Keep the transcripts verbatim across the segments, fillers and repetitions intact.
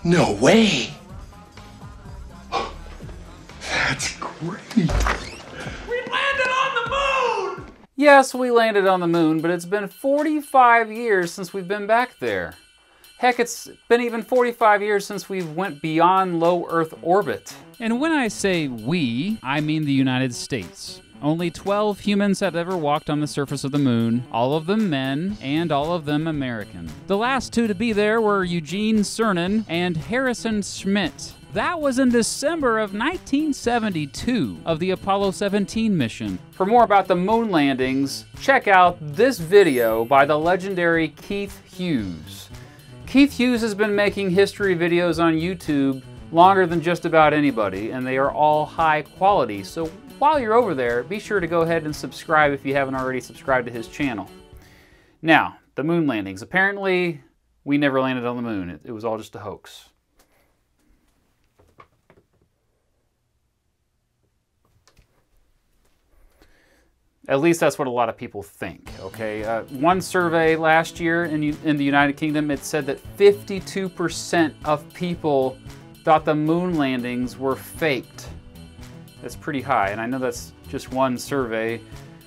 No way. That's great. We landed on the moon! Yes, we landed on the moon, but it's been forty-five years since we've been back there. Heck, it's been even forty-five years since we went beyond low Earth orbit. And when I say we, I mean the United States. Only twelve humans have ever walked on the surface of the moon, all of them men, and all of them American. The last two to be there were Eugene Cernan and Harrison Schmitt. That was in December of nineteen seventy-two of the Apollo seventeen mission. For more about the moon landings, check out this video by the legendary Keith Hughes. Keith Hughes has been making history videos on YouTube longer than just about anybody, and they are all high quality. So while you're over there, be sure to go ahead and subscribe if you haven't already subscribed to his channel. Now, the moon landings. Apparently, we never landed on the moon. It, it was all just a hoax. At least that's what a lot of people think, okay? Uh, one survey last year in, in the United Kingdom, it said that fifty-two percent of people thought the moon landings were faked. That's pretty high, and I know that's just one survey,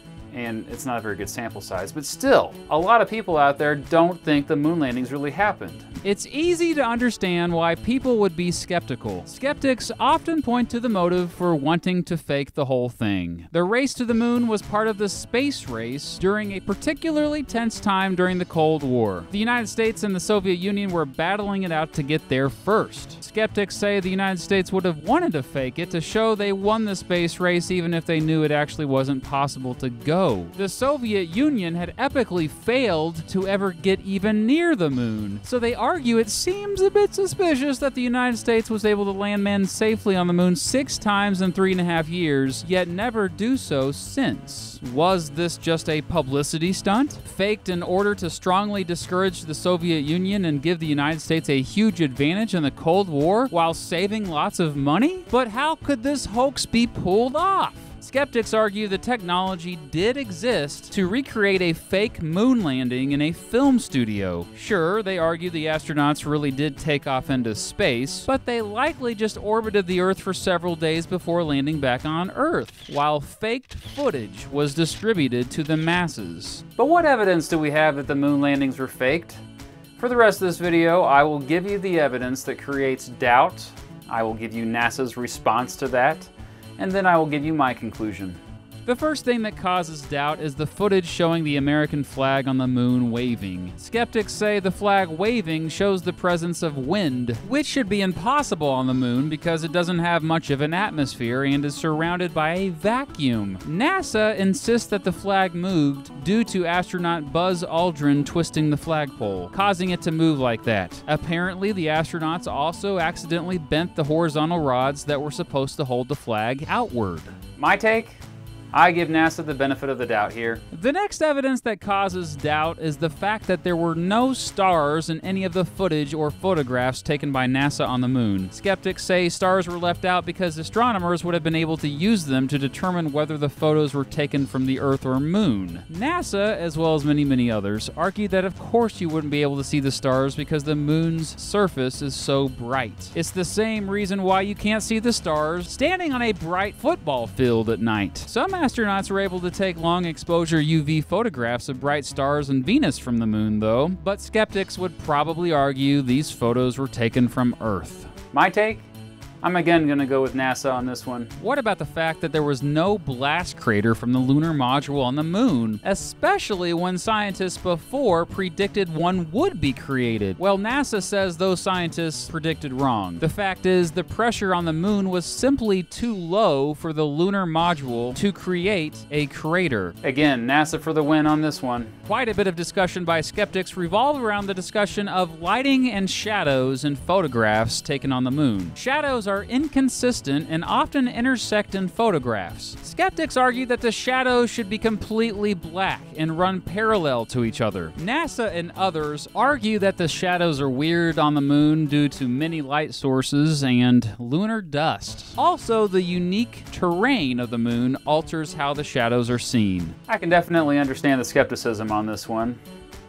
and it's not a very good sample size, but still, a lot of people out there don't think the moon landings really happened. It's easy to understand why people would be skeptical. Skeptics often point to the motive for wanting to fake the whole thing. The race to the moon was part of the space race during a particularly tense time during the Cold War. The United States and the Soviet Union were battling it out to get there first. Skeptics say the United States would have wanted to fake it to show they won the space race even if they knew it actually wasn't possible to go. The Soviet Union had epically failed to ever get even near the moon, so they argue it seems a bit suspicious that the United States was able to land men safely on the moon six times in three and a half years, yet never do so since. Was this just a publicity stunt? Faked in order to strongly discourage the Soviet Union and give the United States a huge advantage in the Cold War while saving lots of money? But how could this hoax be pulled off? Skeptics argue the technology did exist to recreate a fake moon landing in a film studio. Sure, they argue the astronauts really did take off into space, but they likely just orbited the Earth for several days before landing back on Earth, while faked footage was distributed to the masses. But what evidence do we have that the moon landings were faked? For the rest of this video, I will give you the evidence that creates doubt. I will give you NASA's response to that, and then I will give you my conclusion. The first thing that causes doubt is the footage showing the American flag on the moon waving. Skeptics say the flag waving shows the presence of wind, which should be impossible on the moon because it doesn't have much of an atmosphere and is surrounded by a vacuum. NASA insists that the flag moved due to astronaut Buzz Aldrin twisting the flagpole, causing it to move like that. Apparently, the astronauts also accidentally bent the horizontal rods that were supposed to hold the flag outward. My take? I give NASA the benefit of the doubt here. The next evidence that causes doubt is the fact that there were no stars in any of the footage or photographs taken by NASA on the moon. Skeptics say stars were left out because astronomers would have been able to use them to determine whether the photos were taken from the Earth or moon. NASA, as well as many, many others, argue that of course you wouldn't be able to see the stars because the moon's surface is so bright. It's the same reason why you can't see the stars standing on a bright football field at night. Some astronauts were able to take long exposure U V photographs of bright stars and Venus from the moon, though, but skeptics would probably argue these photos were taken from Earth. My take? I'm again going to go with NASA on this one. What about the fact that there was no blast crater from the lunar module on the moon, especially when scientists before predicted one would be created? Well, NASA says those scientists predicted wrong. The fact is, the pressure on the moon was simply too low for the lunar module to create a crater. Again, NASA for the win on this one. Quite a bit of discussion by skeptics revolve around the discussion of lighting and shadows in photographs taken on the moon. Shadows are inconsistent and often intersect in photographs. Skeptics argue that the shadows should be completely black and run parallel to each other. NASA and others argue that the shadows are weird on the moon due to many light sources and lunar dust. Also, the unique terrain of the moon alters how the shadows are seen. I can definitely understand the skepticism on this one.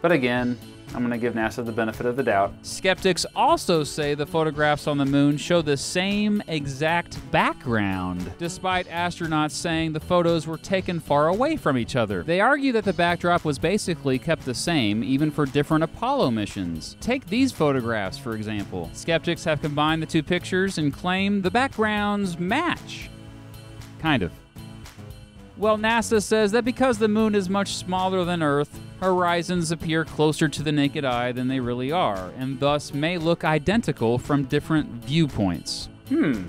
But again, I'm going to give NASA the benefit of the doubt. Skeptics also say the photographs on the moon show the same exact background, despite astronauts saying the photos were taken far away from each other. They argue that the backdrop was basically kept the same, even for different Apollo missions. Take these photographs, for example. Skeptics have combined the two pictures and claim the backgrounds match. Kind of. Well, NASA says that because the moon is much smaller than Earth, horizons appear closer to the naked eye than they really are, and thus may look identical from different viewpoints. Hmm.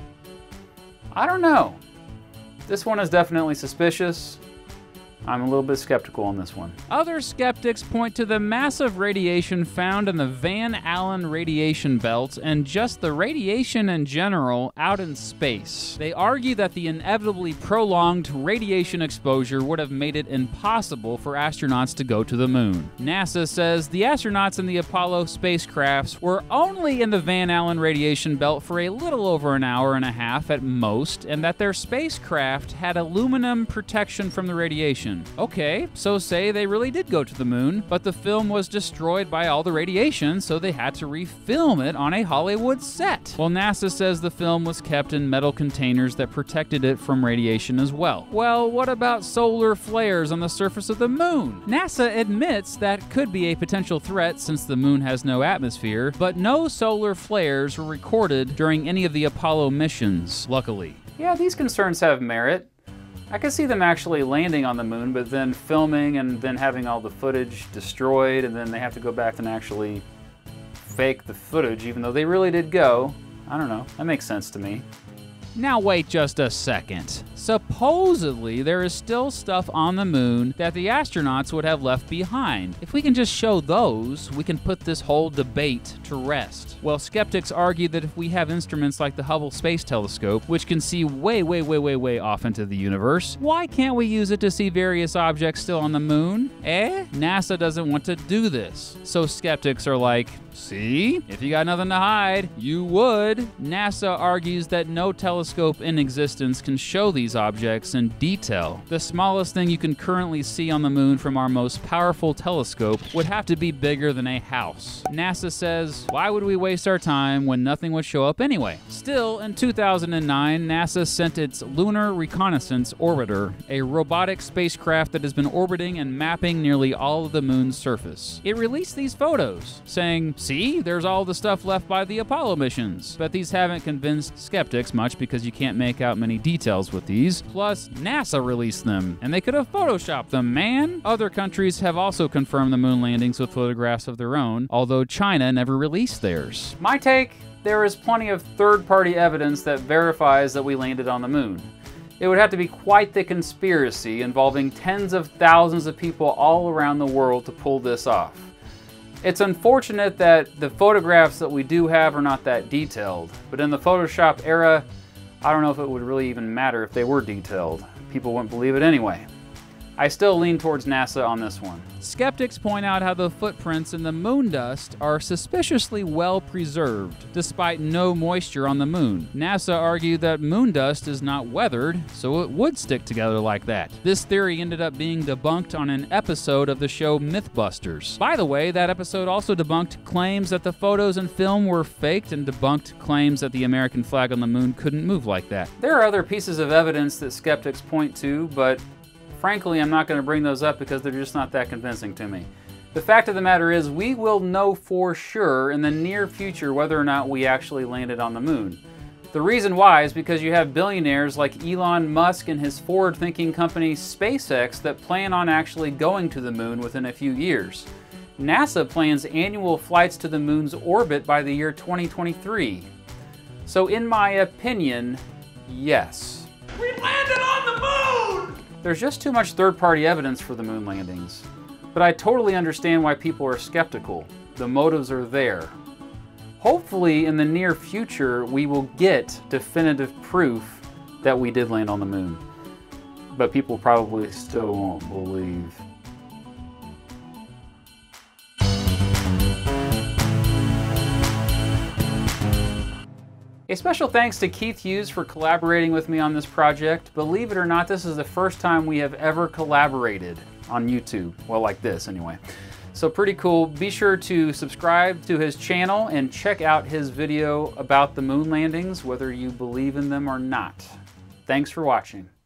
I don't know. This one is definitely suspicious. I'm a little bit skeptical on this one. Other skeptics point to the massive radiation found in the Van Allen radiation belt and just the radiation in general out in space. They argue that the inevitably prolonged radiation exposure would have made it impossible for astronauts to go to the moon. NASA says the astronauts in the Apollo spacecrafts were only in the Van Allen radiation belt for a little over an hour and a half at most, and that their spacecraft had aluminum protection from the radiation. Okay, so say they really did go to the moon, but the film was destroyed by all the radiation, so they had to refilm it on a Hollywood set. Well, NASA says the film was kept in metal containers that protected it from radiation as well. Well, what about solar flares on the surface of the moon? NASA admits that could be a potential threat since the moon has no atmosphere, but no solar flares were recorded during any of the Apollo missions, luckily. Yeah, these concerns have merit. I could see them actually landing on the moon, but then filming and then having all the footage destroyed, and then they have to go back and actually fake the footage, even though they really did go. I don't know. That makes sense to me. Now wait just a second. Supposedly, there is still stuff on the moon that the astronauts would have left behind. If we can just show those, we can put this whole debate to rest. Well, skeptics argue that if we have instruments like the Hubble Space Telescope, which can see way, way, way, way, way off into the universe, why can't we use it to see various objects still on the moon? Eh? NASA doesn't want to do this. So skeptics are like, see? If you got nothing to hide, you would. NASA argues that no telescope in existence can show these objects in detail. The smallest thing you can currently see on the moon from our most powerful telescope would have to be bigger than a house. NASA says, why would we waste our time when nothing would show up anyway? Still, in two thousand nine, NASA sent its Lunar Reconnaissance orbiter, a robotic spacecraft that has been orbiting and mapping nearly all of the moon's surface. It released these photos, saying, see, there's all the stuff left by the Apollo missions. But these haven't convinced skeptics much because you can't make out many details with these. Plus, NASA released them, and they could have photoshopped them, man. Other countries have also confirmed the moon landings with photographs of their own, although China never released theirs. My take, there is plenty of third-party evidence that verifies that we landed on the moon. It would have to be quite the conspiracy involving tens of thousands of people all around the world to pull this off. It's unfortunate that the photographs that we do have are not that detailed, but in the Photoshop era, I don't know if it would really even matter if they were detailed. People wouldn't believe it anyway. I still lean towards NASA on this one. Skeptics point out how the footprints in the moon dust are suspiciously well preserved, despite no moisture on the moon. NASA argued that moon dust is not weathered, so it would stick together like that. This theory ended up being debunked on an episode of the show Mythbusters. By the way, that episode also debunked claims that the photos and film were faked and debunked claims that the American flag on the moon couldn't move like that. There are other pieces of evidence that skeptics point to, but frankly, I'm not going to bring those up because they're just not that convincing to me. The fact of the matter is, we will know for sure in the near future whether or not we actually landed on the moon. The reason why is because you have billionaires like Elon Musk and his forward-thinking company SpaceX that plan on actually going to the moon within a few years. NASA plans annual flights to the moon's orbit by the year twenty twenty-three. So in my opinion, yes. We landed on the moon! There's just too much third-party evidence for the moon landings. But I totally understand why people are skeptical. The motives are there. Hopefully, in the near future, we will get definitive proof that we did land on the moon. But people probably still won't believe. A special thanks to Keith Hughes for collaborating with me on this project. Believe it or not, this is the first time we have ever collaborated on YouTube. Well, like this, anyway. So pretty cool. Be sure to subscribe to his channel and check out his video about the moon landings, whether you believe in them or not. Thanks for watching.